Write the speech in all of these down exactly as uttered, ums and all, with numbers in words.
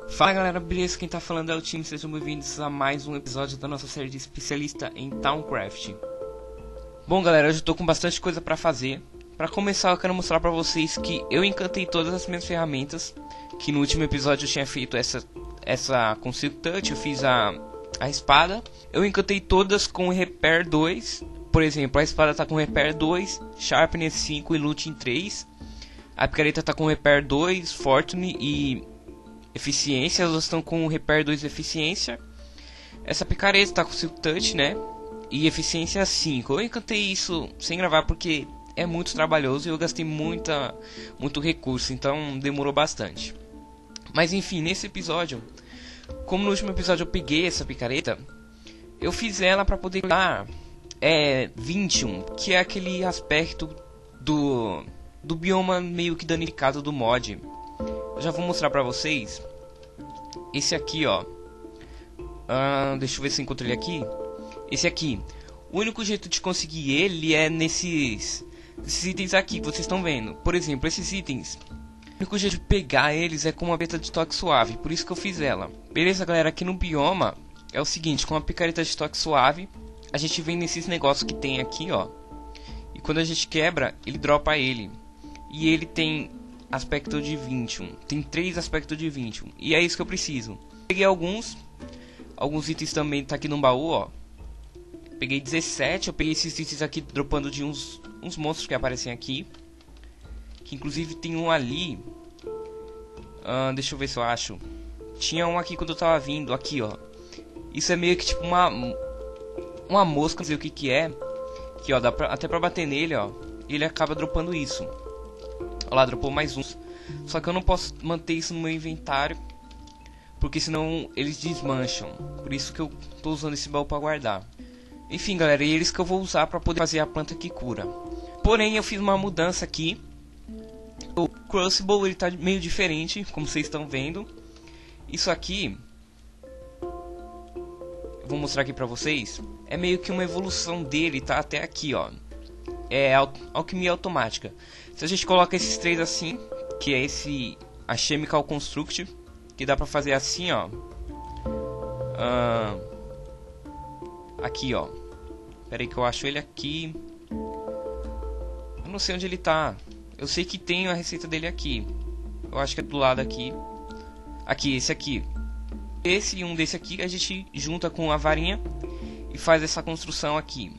Fala galera, beleza? Quem tá falando é o time, sejam bem-vindos a mais um episódio da nossa série de especialista em Towncraft. Bom galera, hoje eu tô com bastante coisa pra fazer. Pra começar eu quero mostrar pra vocês que eu encantei todas as minhas ferramentas. Que no último episódio eu tinha feito essa, essa com Silk Touch, eu fiz a, a espada. Eu encantei todas com Repair dois. Por exemplo, a espada tá com Repair dois, Sharpness cinco e Looting três. A picareta tá com Repair dois, Fortune e Eficiência, elas estão com Repair dois Eficiência. Essa picareta tá com Silk Touch, né? E Eficiência cinco. Eu encantei isso sem gravar porque é muito trabalhoso e eu gastei muita, muito recurso, então demorou bastante. Mas enfim, nesse episódio, como no último episódio eu peguei essa picareta, eu fiz ela para poder dar é, vinte e um, que é aquele aspecto do, do bioma meio que danificado do mod. Eu já vou mostrar pra vocês. Esse aqui, ó. Ah, deixa eu ver se eu encontro ele aqui. Esse aqui. O único jeito de conseguir ele é nesses, nesses itens aqui que vocês estão vendo. Por exemplo, esses itens. O único jeito de pegar eles é com uma beta de toque suave. Por isso que eu fiz ela. Beleza, galera? Aqui no bioma é o seguinte. Com a picareta de toque suave, a gente vem nesses negócios que tem aqui, ó. E quando a gente quebra, ele dropa ele. E ele tem aspecto de vinte e um. Tem três aspectos de vinte e um. E é isso que eu preciso. Peguei alguns. Alguns itens também tá aqui no baú, ó. Peguei dezessete. Eu peguei esses itens aqui dropando de uns, uns monstros que aparecem aqui. Que inclusive tem um ali. Ah, deixa eu ver se eu acho. Tinha um aqui quando eu tava vindo. Aqui, ó. Isso é meio que tipo uma Uma mosca, não sei o que que é. Aqui, ó. Dá pra, até pra bater nele, ó. E ele acaba dropando isso. Olha lá, dropou mais uns. Só que eu não posso manter isso no meu inventário, porque senão eles desmancham. Por isso que eu tô usando esse baú pra guardar. Enfim, galera, e eles que eu vou usar pra poder fazer a planta que cura. Porém, eu fiz uma mudança aqui. O Crucible, ele tá meio diferente, como vocês estão vendo. Isso aqui, eu vou mostrar aqui pra vocês. É meio que uma evolução dele, tá? Até aqui, ó. É al alquimia automática. Se a gente coloca esses três assim, que é esse a Chemical Construct, que dá pra fazer assim, ó. Uh, aqui, ó. Pera aí que eu acho ele aqui. Eu não sei onde ele tá. Eu sei que tem a receita dele aqui. Eu acho que é do lado aqui. Aqui, esse aqui. Esse e um desse aqui a gente junta com a varinha e faz essa construção aqui.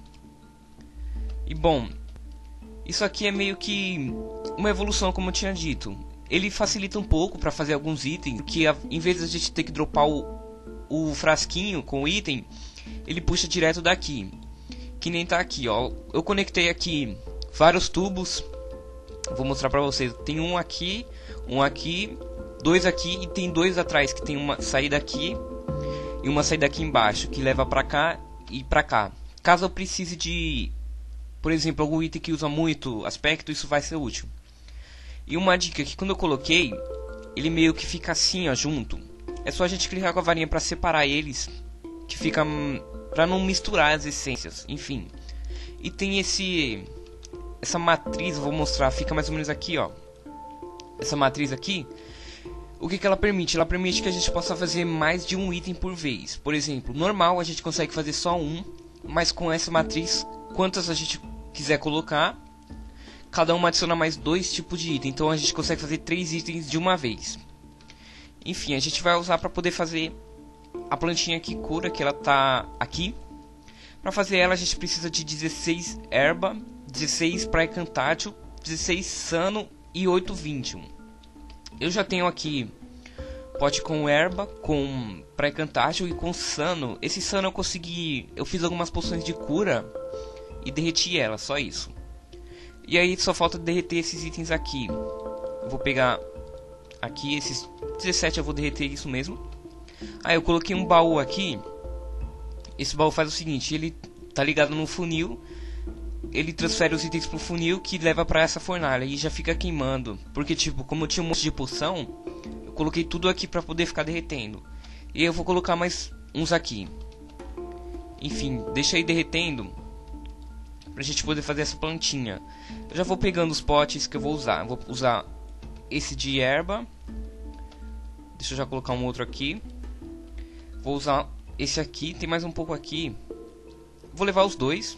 E bom, isso aqui é meio que uma evolução, como eu tinha dito. Ele facilita um pouco para fazer alguns itens, porque em vez de a gente ter que dropar o, o frasquinho com o item, ele puxa direto daqui. Que nem tá aqui, ó. Eu conectei aqui vários tubos. Vou mostrar para vocês. Tem um aqui, um aqui, dois aqui e tem dois atrás que tem uma saída aqui e uma saída aqui embaixo que leva para cá e para cá. Caso eu precise de, por exemplo, algum item que usa muito aspecto, isso vai ser útil. E uma dica que quando eu coloquei, ele meio que fica assim, ó, junto. É só a gente clicar com a varinha para separar eles, que fica para não misturar as essências, enfim. E tem esse essa matriz, eu vou mostrar, fica mais ou menos aqui, ó. Essa matriz aqui, o que que ela permite? Ela permite que a gente possa fazer mais de um item por vez. Por exemplo, normal a gente consegue fazer só um, mas com essa matriz, quantas a gente quiser colocar, cada uma adiciona mais dois tipos de item. Então a gente consegue fazer três itens de uma vez. Enfim, a gente vai usar para poder fazer a plantinha que cura, que ela tá aqui. Para fazer ela a gente precisa de dezesseis erva, dezesseis praecantátil, dezesseis sano e oito vinte. Eu já tenho aqui pote com erva, com praecantátil e com sano. Esse sano eu consegui, eu fiz algumas poções de cura e derreti ela, só isso. E aí só falta derreter esses itens aqui. Eu vou pegar aqui esses dezessete, eu vou derreter isso mesmo. Aí eu coloquei um baú aqui. Esse baú faz o seguinte, ele tá ligado no funil. Ele transfere os itens pro funil que leva pra essa fornalha e já fica queimando. Porque tipo, como eu tinha um monte de poção, eu coloquei tudo aqui pra poder ficar derretendo. E eu vou colocar mais uns aqui. Enfim, deixa aí derretendo pra gente poder fazer essa plantinha. Eu já vou pegando os potes que eu vou usar. Eu vou usar esse de erva, Deixa eu já colocar um outro aqui. Vou usar esse aqui, tem mais um pouco aqui. Vou levar os dois.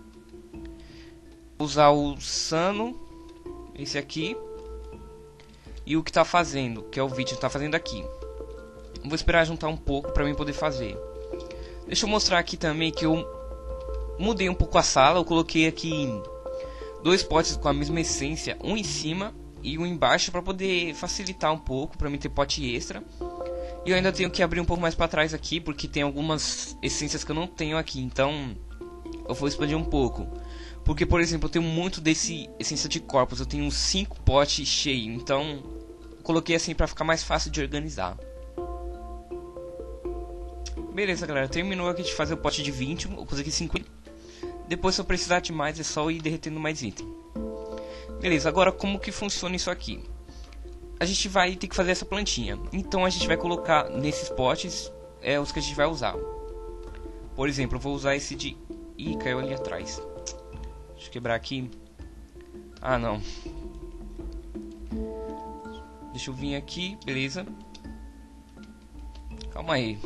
Vou usar o Sano, esse aqui. E o que tá fazendo, que é o vídeo que tá fazendo aqui. Vou esperar juntar um pouco pra mim poder fazer. Deixa eu mostrar aqui também que eu mudei um pouco a sala. Eu coloquei aqui dois potes com a mesma essência, um em cima e um embaixo, para poder facilitar um pouco, para mim ter pote extra. E eu ainda tenho que abrir um pouco mais para trás aqui, porque tem algumas essências que eu não tenho aqui, então eu vou expandir um pouco. Porque, por exemplo, eu tenho muito desse essência de corpos, eu tenho uns cinco potes cheios, então eu coloquei assim para ficar mais fácil de organizar. Beleza, galera, terminou aqui de fazer o pote de vinte, eu consegui cinquenta. Depois, se eu precisar de mais, é só ir derretendo mais item. Beleza, agora como que funciona isso aqui? A gente vai ter que fazer essa plantinha. Então a gente vai colocar nesses potes é, os que a gente vai usar. Por exemplo, eu vou usar esse de... Ih, caiu ali atrás. Deixa eu quebrar aqui. Ah, não. Deixa eu vir aqui, beleza. Calma aí.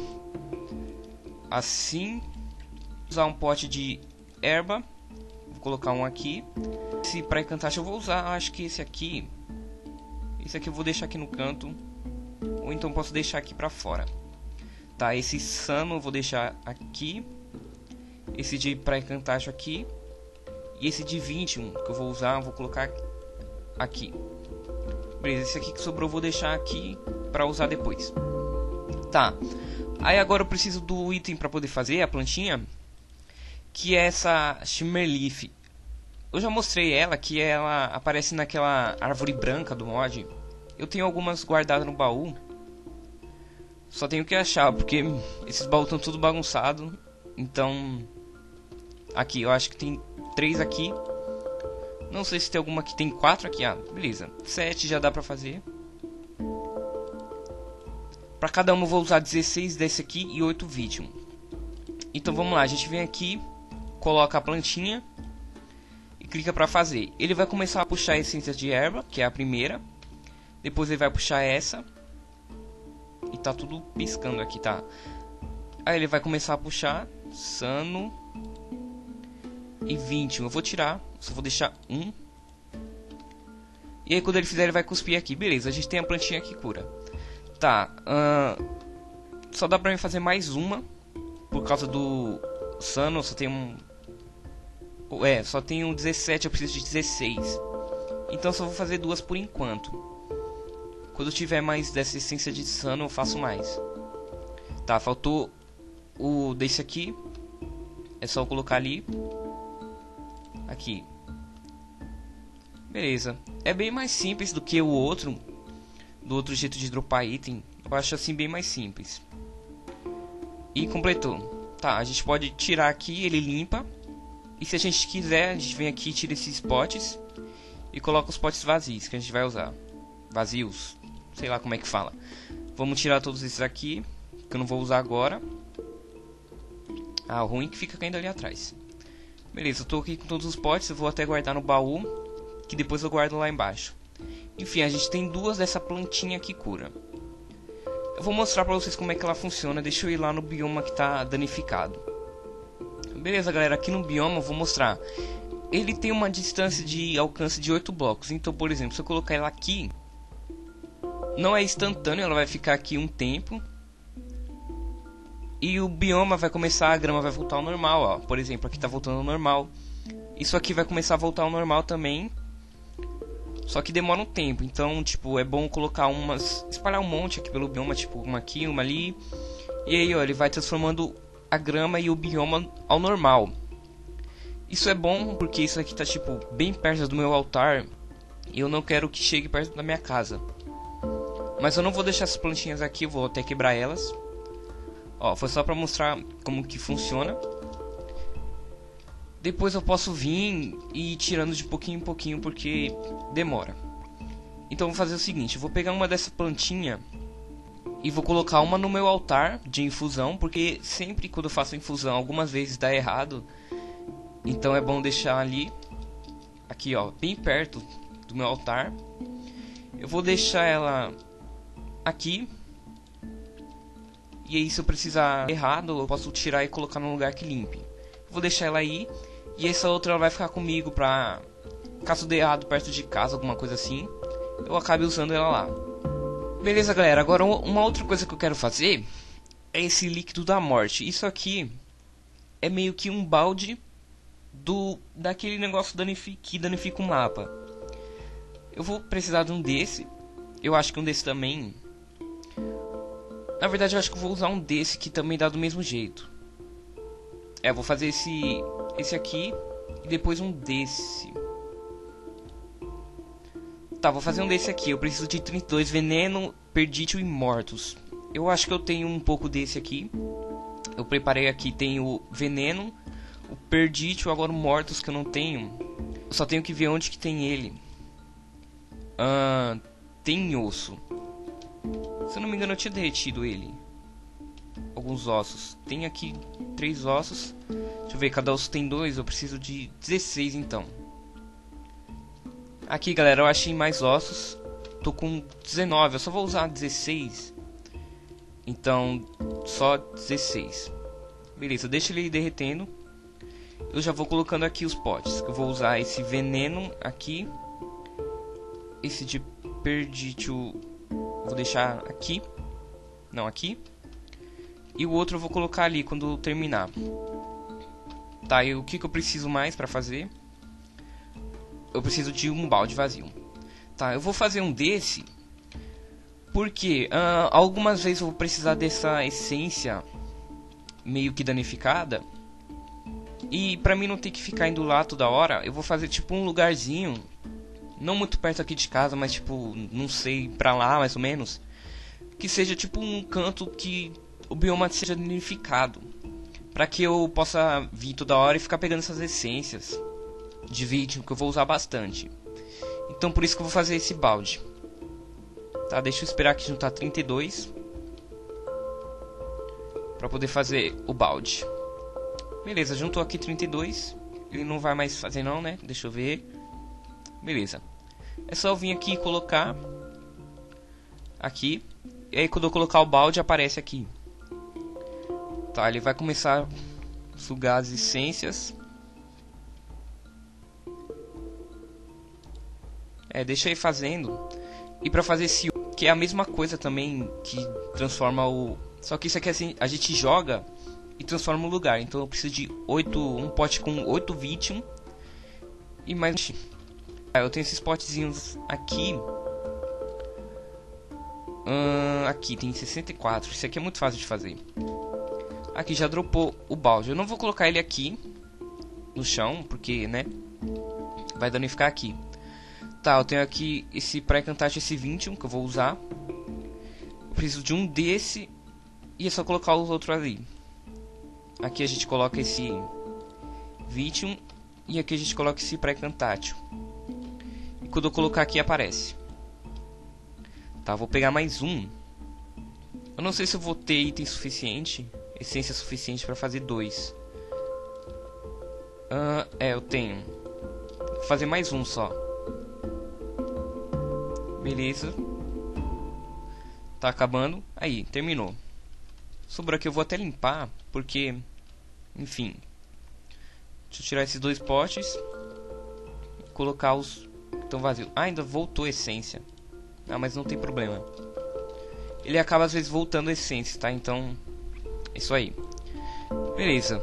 Assim. Usar um pote de erva. Vou colocar um aqui. Esse para encantar eu vou usar, acho que esse aqui. Esse aqui eu vou deixar aqui no canto. Ou então posso deixar aqui pra fora. Tá, esse Sano eu vou deixar aqui. Esse de para encantar aqui. E esse de vinte e um que eu vou usar, eu vou colocar aqui. Beleza, esse aqui que sobrou eu vou deixar aqui pra usar depois. Tá. Aí agora eu preciso do item pra poder fazer a plantinha, que é essa Shimmerleaf. Eu já mostrei ela, que ela aparece naquela árvore branca do mod. Eu tenho algumas guardadas no baú. Só tenho que achar, porque esses baús estão tudo bagunçados. Então, aqui, eu acho que tem três aqui. Não sei se tem alguma que tem quatro aqui. Ah, beleza. Sete já dá pra fazer. Pra cada um eu vou usar dezesseis desse aqui e oito vídeo. Então vamos lá, a gente vem aqui, coloca a plantinha e clica pra fazer. Ele vai começar a puxar a essência de erva, que é a primeira. Depois ele vai puxar essa. E tá tudo piscando aqui, tá? Aí ele vai começar a puxar Sano e vinte. Eu vou tirar, só vou deixar um. E aí quando ele fizer ele vai cuspir aqui. Beleza, a gente tem a plantinha que cura. Tá, uh, só dá pra mim fazer mais uma. Por causa do Sano, só tem um... É, só tenho dezessete, eu preciso de dezesseis. Então só vou fazer duas por enquanto. Quando eu tiver mais dessa essência de Sano, eu faço mais. Tá, faltou o desse aqui. É só eu colocar ali. Aqui. Beleza. É bem mais simples do que o outro. Do outro jeito de dropar item. Eu acho assim bem mais simples. E completou. Tá, a gente pode tirar aqui, ele limpa. E se a gente quiser, a gente vem aqui e tira esses potes. E coloca os potes vazios que a gente vai usar. Vazios. Sei lá como é que fala. Vamos tirar todos esses aqui, que eu não vou usar agora. Ah, o ruim é que fica caindo ali atrás. Beleza, eu tô aqui com todos os potes. Eu vou até guardar no baú, que depois eu guardo lá embaixo. Enfim, a gente tem duas dessa plantinha que cura. Eu vou mostrar pra vocês como é que ela funciona. Deixa eu ir lá no bioma que tá danificado. Beleza, galera, aqui no bioma eu vou mostrar. Ele tem uma distância de alcance de oito blocos. Então, por exemplo, se eu colocar ela aqui, não é instantâneo, ela vai ficar aqui um tempo. E o bioma vai começar, a grama vai voltar ao normal, ó. Por exemplo, aqui tá voltando ao normal. Isso aqui vai começar a voltar ao normal também. Só que demora um tempo, então, tipo, é bom colocar umas... espalhar um monte aqui pelo bioma, tipo, uma aqui, uma ali. E aí, ó, ele vai transformando a grama e o bioma ao normal. Isso é bom porque isso aqui tá, tipo, bem perto do meu altar. E eu não quero que chegue perto da minha casa. Mas eu não vou deixar essas plantinhas aqui, eu vou até quebrar elas. Ó, foi só pra mostrar como que funciona. Depois eu posso vir e ir tirando de pouquinho em pouquinho, porque demora. Então eu vou fazer o seguinte, eu vou pegar uma dessa plantinha e vou colocar uma no meu altar de infusão, porque sempre quando eu faço infusão, algumas vezes dá errado. Então é bom deixar ali, aqui ó, bem perto do meu altar. Eu vou deixar ela aqui, E aí se eu precisar errado, eu posso tirar e colocar num lugar que limpe. Vou deixar ela aí. E essa outra ela vai ficar comigo pra... caso dê errado perto de casa, alguma coisa assim, eu acabe usando ela lá. Beleza, galera. Agora uma outra coisa que eu quero fazer é esse líquido da morte. Isso aqui é meio que um balde do daquele negócio danific, que danifica o mapa. Eu vou precisar de um desse. Eu acho que um desse também. Na verdade eu acho que eu vou usar um desse que também dá do mesmo jeito. É, eu vou fazer esse esse aqui e depois um desse. Tá, vou fazer um desse aqui. Eu preciso de trinta e dois veneno, perdítil e mortos. Eu acho que eu tenho um pouco desse aqui. Eu preparei aqui, tem o veneno, o perdítil, agora o mortos que eu não tenho. Eu só tenho que ver onde que tem ele. Ah, tem osso. Se eu não me engano eu tinha derretido ele. Alguns ossos. Tem aqui três ossos. Deixa eu ver, cada osso tem dois. Eu preciso de dezesseis então. Aqui, galera, eu achei mais ossos. Tô com dezenove, eu só vou usar dezesseis. Então, só dezesseis. Beleza, deixa ele derretendo. Eu já vou colocando aqui os potes. Eu vou usar esse veneno aqui. Esse de perdítil vou deixar aqui. Não, aqui. E o outro eu vou colocar ali quando terminar. Tá, e o que, que eu preciso mais pra fazer? Eu preciso de um balde vazio. Tá, eu vou fazer um desse. Porque uh, algumas vezes eu vou precisar dessa essência meio que danificada. E pra mim não ter que ficar indo lá toda hora, eu vou fazer tipo um lugarzinho. Não muito perto aqui de casa, mas tipo, não sei, pra lá mais ou menos. Que seja tipo um canto que o bioma seja danificado. Pra que eu possa vir toda hora e ficar pegando essas essências de vídeo que eu vou usar bastante. Então por isso que eu vou fazer esse balde. Tá, deixa eu esperar aqui juntar trinta e dois pra poder fazer o balde. Beleza, juntou aqui trinta e dois. Ele não vai mais fazer não, né? Deixa eu ver. Beleza. É só eu vir aqui e colocar aqui. E aí quando eu colocar o balde aparece aqui. Tá, ele vai começar a sugar as essências. É, deixa aí fazendo. E pra fazer esse que é a mesma coisa também que transforma o... Só que isso aqui assim, a gente joga e transforma o lugar. Então eu preciso de oito, um pote com oito vítimas e mais. Ah, eu tenho esses potezinhos aqui. Hum, aqui tem sessenta e quatro. Isso aqui é muito fácil de fazer. Aqui já dropou o balde. Eu não vou colocar ele aqui no chão, porque, né, vai danificar aqui. Tá, eu tenho aqui esse pré-cantate, esse vinte e um que eu vou usar. Eu preciso de um desse. E é só colocar os outros ali. Aqui a gente coloca esse vinte e um. E aqui a gente coloca esse pré-cantátil. E quando eu colocar aqui aparece. Tá, vou pegar mais um. Eu não sei se eu vou ter item suficiente, essência suficiente para fazer dois. Ah, é, eu tenho. Vou fazer mais um só. Beleza. Tá acabando. Aí, terminou. Sobrou aqui, eu vou até limpar, porque... Enfim. Deixa eu tirar esses dois potes. E colocar os que estão vazios. Ah, ainda voltou a essência. Ah, mas não tem problema. Ele acaba às vezes voltando a essência, tá? Então, isso aí. Beleza.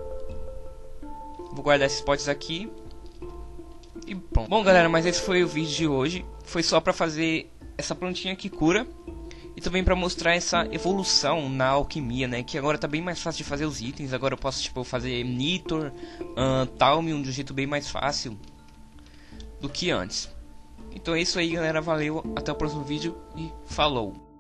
Vou guardar esses potes aqui. E pronto. Bom, galera, mas esse foi o vídeo de hoje. Foi só pra fazer essa plantinha que cura. E também pra mostrar essa evolução na alquimia, né? Que agora tá bem mais fácil de fazer os itens. Agora eu posso, tipo, fazer Nitor, uh, Thalmium de um jeito bem mais fácil do que antes. Então é isso aí, galera. Valeu. Até o próximo vídeo e falou.